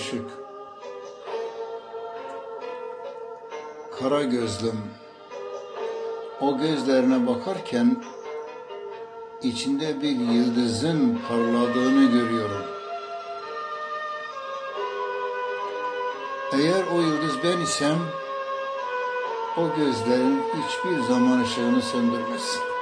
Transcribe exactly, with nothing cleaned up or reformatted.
ışık. Kara gözlüm, o gözlerine bakarken içinde bir yıldızın parladığını görüyorum. Eğer o yıldız ben isem, o gözlerin hiçbir zaman ışığını söndürmez.